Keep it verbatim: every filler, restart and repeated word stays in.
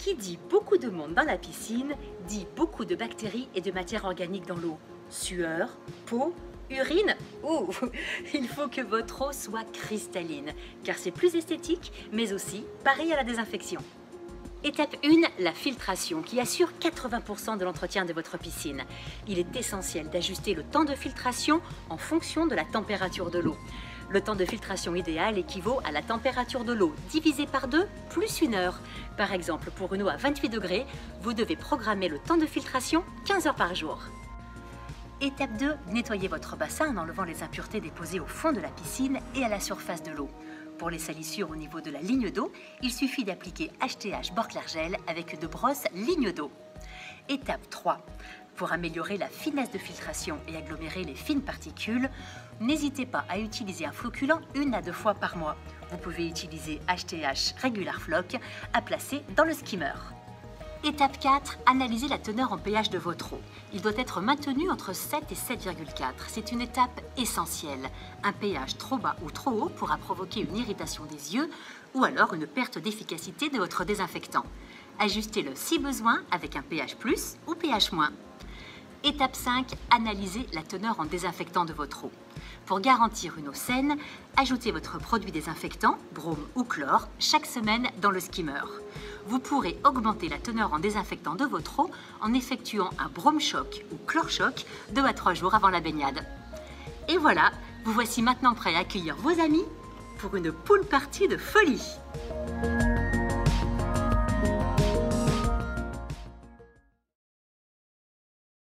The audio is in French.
Qui dit beaucoup de monde dans la piscine, dit beaucoup de bactéries et de matière organique dans l'eau. Sueur, peau, urine. Ouh, il faut que votre eau soit cristalline, car c'est plus esthétique, mais aussi pareil à la désinfection. Étape un, la filtration, qui assure quatre-vingts pour cent de l'entretien de votre piscine. Il est essentiel d'ajuster le temps de filtration en fonction de la température de l'eau. Le temps de filtration idéal équivaut à la température de l'eau divisée par deux plus une heure. Par exemple, pour une eau à vingt-huit degrés, vous devez programmer le temps de filtration quinze heures par jour. Étape deux, nettoyez votre bassin en enlevant les impuretés déposées au fond de la piscine et à la surface de l'eau. Pour les salissures au niveau de la ligne d'eau, il suffit d'appliquer H T H Bord-Clear Gel avec deux brosses ligne d'eau. Étape trois. Pour améliorer la finesse de filtration et agglomérer les fines particules, n'hésitez pas à utiliser un flocculant une à deux fois par mois. Vous pouvez utiliser H T H Regular Floc à placer dans le skimmer. Étape quatre, analysez la teneur en pH de votre eau. Il doit être maintenu entre sept et sept virgule quatre. C'est une étape essentielle. Un pH trop bas ou trop haut pourra provoquer une irritation des yeux ou alors une perte d'efficacité de votre désinfectant. Ajustez-le si besoin avec un pH plus ou pH moins. Étape cinq, analysez la teneur en désinfectant de votre eau. Pour garantir une eau saine, ajoutez votre produit désinfectant, brome ou chlore, chaque semaine dans le skimmer. Vous pourrez augmenter la teneur en désinfectant de votre eau en effectuant un brome choc ou chlore choc deux à trois jours avant la baignade. Et voilà, vous voici maintenant prêt à accueillir vos amis pour une pool party de folie.